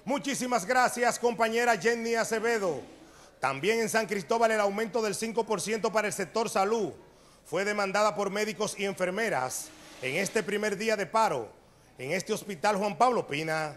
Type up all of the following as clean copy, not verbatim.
Muchísimas gracias, compañera Jenny Acevedo. También en San Cristóbal el aumento del 5% para el sector salud fue demandada por médicos y enfermeras en este primer día de paro en este hospital Juan Pablo Pina.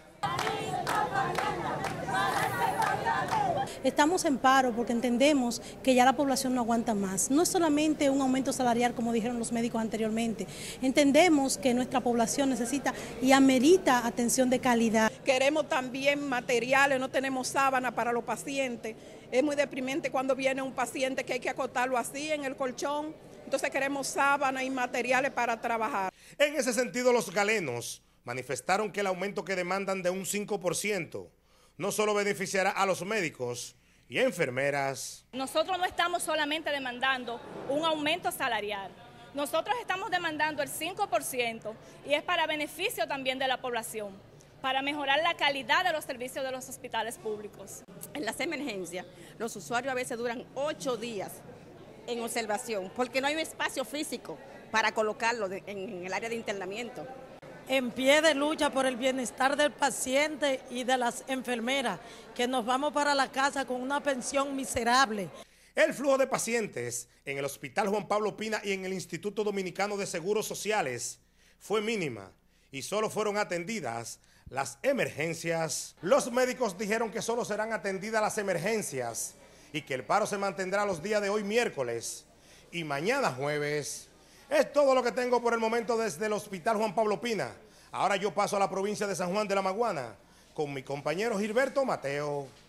Estamos en paro porque entendemos que ya la población no aguanta más. No es solamente un aumento salarial, como dijeron los médicos anteriormente. Entendemos que nuestra población necesita y amerita atención de calidad. Queremos también materiales, no tenemos sábana para los pacientes. Es muy deprimente cuando viene un paciente que hay que acotarlo así en el colchón. Entonces queremos sábana y materiales para trabajar. En ese sentido, los galenos manifestaron que el aumento que demandan de un 5% no solo beneficiará a los médicos y enfermeras. Nosotros no estamos solamente demandando un aumento salarial, nosotros estamos demandando el 5% y es para beneficio también de la población, para mejorar la calidad de los servicios de los hospitales públicos. En las emergencias, los usuarios a veces duran 8 días en observación porque no hay un espacio físico para colocarlo en el área de internamiento. En pie de lucha por el bienestar del paciente y de las enfermeras, que nos vamos para la casa con una pensión miserable. El flujo de pacientes en el Hospital Juan Pablo Pina y en el Instituto Dominicano de Seguros Sociales fue mínima y solo fueron atendidas las emergencias. Los médicos dijeron que solo serán atendidas las emergencias y que el paro se mantendrá los días de hoy miércoles y mañana jueves. Es todo lo que tengo por el momento desde el Hospital Juan Pablo Pina. Ahora yo paso a la provincia de San Juan de la Maguana con mi compañero Gilberto Mateo.